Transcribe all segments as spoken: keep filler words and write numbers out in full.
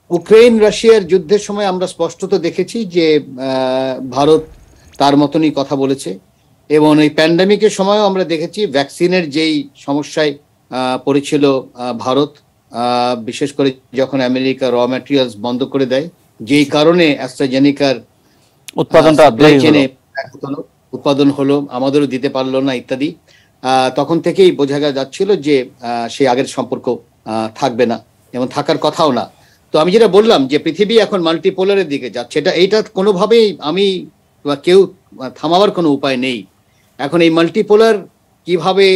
Ukraine রাশিয়ার যুদ্ধের সময় আমরা স্পষ্টত দেখেছি যে ভারত তার মতনই কথা বলেছে, এবং এই প্যান্ডেমিকের সময়ও আমরা দেখেছি ভ্যাকসিনের যেই সমস্যায় পড়েছিল ভারত, বিশেষ করে যখন আমেরিকা র ম্যাটেরিয়ালস বন্ধ করে দেয়, যেই কারণে অ্যাস্ট্রাজেনিকার উৎপাদনটা উৎপাদন হলো, আমাদেরও দিতে পারলো না ইত্যাদি, তখন থেকেই বোঝা যাচ্ছিল যে সেই আগের সম্পর্ক থাকবে না এবং থাকার কথাও না। তো আমি যেটা বললাম যে পৃথিবী এখন মাল্টিপোলারের দিকে যাচ্ছে, এটা এইটা কোনোভাবেই আমি বা কেউ থামাবার কোনো উপায় নেই। এখন এই মাল্টিপোলার কিভাবে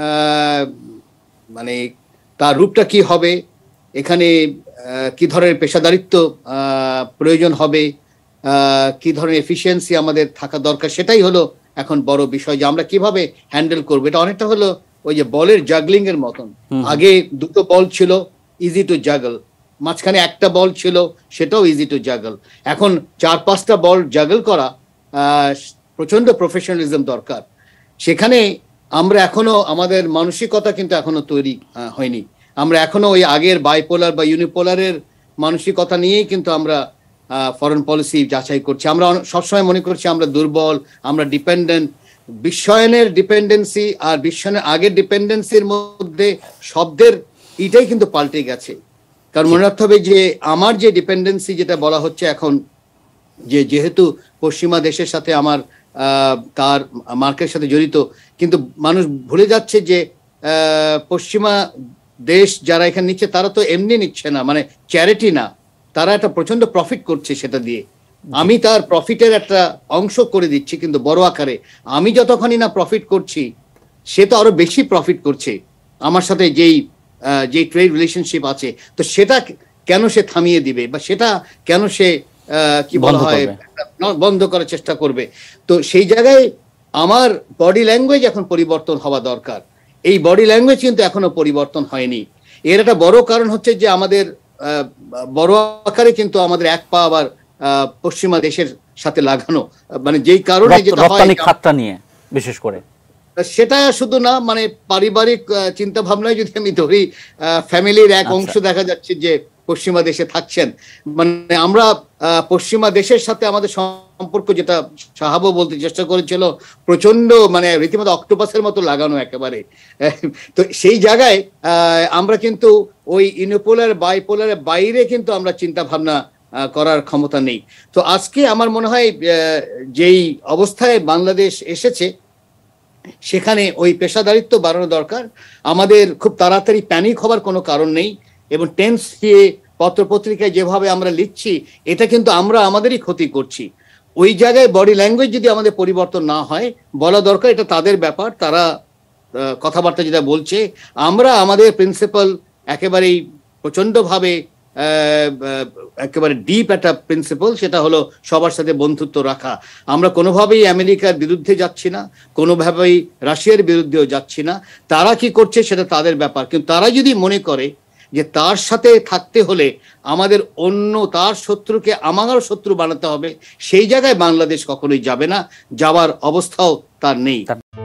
মানে তার রূপটা কি হবে, এখানে কি ধরনের পেশাদারিত্ব প্রয়োজন হবে, কি ধরনের এফিসিয়েন্সি আমাদের থাকা দরকার, সেটাই হলো এখন বড় বিষয় যে আমরা কিভাবে হ্যান্ডেল করবো। এটা অনেকটা হলো ওই যে বলের জাগলিং এর মতন। আগে দুটো বল ছিল, ইজি টু জাগল, মাঝখানে একটা বল ছিল, সেটাও ইজি টু জাগল। এখন চার পাঁচটা বল জাগল করা প্রচন্ড প্রফেশনালিজম দরকার। সেখানে আমরা এখনো আমাদের মানসিকতা কিন্তু এখনো তৈরি হয়নি। আমরা এখনো ওই আগের বাইপোলার বা ইউনিপোলারের মানসিকতা নিয়েই কিন্তু আমরা ফরেন পলিসি যাচাই করছি। আমরা সবসময় মনে করছি আমরা দুর্বল, আমরা ডিপেন্ডেন্ট। বিশ্বায়নের ডিপেন্ডেন্সি আর বিশ্বায়নের আগের ডিপেন্ডেন্সির মধ্যে শব্দের এটাই কিন্তু পাল্টে গেছে। কারণ মনে রাখতে হবে যে আমার যে ডিপেন্ডেন্সি যেটা বলা হচ্ছে এখন, যে যেহেতু পশ্চিমা দেশের সাথে আমার তার মার্কের সাথে জড়িত, কিন্তু মানুষ ভুলে যাচ্ছে যে পশ্চিমা দেশ যারা এখানে নিচ্ছে তারা তো এমনি নিচ্ছে না, মানে চ্যারিটি না, তারা একটা প্রচন্ড প্রফিট করছে সেটা দিয়ে। আমি তার প্রফিটের একটা অংশ করে দিচ্ছি, কিন্তু বড় আকারে আমি যতখানি না প্রফিট করছি, সে তো আরো বেশি প্রফিট করছে আমার সাথে যেই যে ট্রেড রিলেশনশিপ আছে। তো সেটা কেন সে থামিয়ে দিবে, বা সেটা কেন সে কি বলা হয় বন্ধ করার চেষ্টা করবে? তো সেই জায়গায় আমার বডি ল্যাঙ্গুয়েজ এখন পরিবর্তন হওয়া দরকার। এই বডি ল্যাঙ্গুয়েজ কিন্তু এখনো পরিবর্তন হয়নি। এর একটা বড় কারণ হচ্ছে যে আমাদের বড় আকারে কিন্তু আমাদের এক পা আবার পশ্চিমা দেশের সাথে লাগানো, মানে যেই কারণে যেটা হয় খাতটা নিয়ে বিশেষ করে, সেটা শুধু না, মানে পারিবারিক চিন্তা ভাবনায় যদি আমি ধরি, ফ্যামিলির এক অংশ দেখা যাচ্ছে যে পশ্চিমা দেশে থাকছেন। মানে আমরা পশ্চিমা দেশের সাথে আমাদের সম্পর্ক, যেটা সাহাবো বলতে চেষ্টা করেছিল, প্রচন্ড মানে রীতিমতো অক্টোপাসের মতো লাগানো একেবারে। তো সেই জায়গায় আমরা কিন্তু ওই ইউনিপোলার বাইপোলারের বাইরে কিন্তু আমরা চিন্তা ভাবনা করার ক্ষমতা নেই। তো আজকে আমার মনে হয় যেই অবস্থায় বাংলাদেশ এসেছে, সেখানে ওই পেশাদারিত্ব বাড়ানো দরকার। আমাদের খুব তাড়াতাড়ি প্যানিক হবার কোনো কারণ নেই, এবং টেন্স দিয়ে পত্রপত্রিকায় যেভাবে আমরা লিখছি, এটা কিন্তু আমরা আমাদেরই ক্ষতি করছি। ওই জায়গায় বডি ল্যাঙ্গুয়েজ যদি আমাদের পরিবর্তন না হয়, বলা দরকার এটা তাদের ব্যাপার, তারা কথাবার্তা যেটা বলছে। আমরা আমাদের প্রিন্সিপাল একেবারেই প্রচন্ডভাবে একেবারে ডিপ একটা প্রিন্সিপাল, সেটা হলো সবার সাথে বন্ধুত্ব রাখা। আমরা কোনোভাবেই আমেরিকার বিরুদ্ধে যাচ্ছি না, কোনোভাবেই রাশিয়ার বিরুদ্ধেও যাচ্ছি না। তারা কি করছে সেটা তাদের ব্যাপার, কিন্তু তারা যদি মনে করে যে তার সাথে থাকতে হলে আমাদের অন্য তার শত্রুকে আমারও শত্রু বানাতে হবে, সেই জায়গায় বাংলাদেশ কখনোই যাবে না, যাওয়ার অবস্থাও তার নেই।